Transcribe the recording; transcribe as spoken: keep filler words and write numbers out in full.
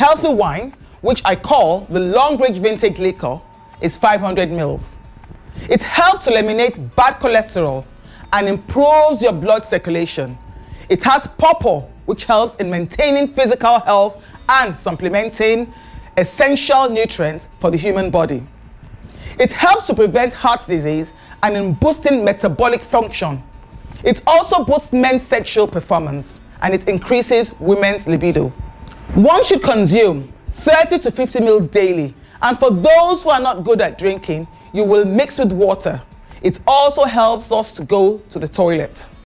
Healthy wine, which I call the long-range vintage liquor, is five hundred milliliters. It helps to eliminate bad cholesterol and improves your blood circulation. It has pawpaw, which helps in maintaining physical health and supplementing essential nutrients for the human body. It helps to prevent heart disease and in boosting metabolic function. It also boosts men's sexual performance and it increases women's libido. One should consume thirty to fifty milliliters daily, and for those who are not good at drinking, you will mix with water. It also helps us to go to the toilet.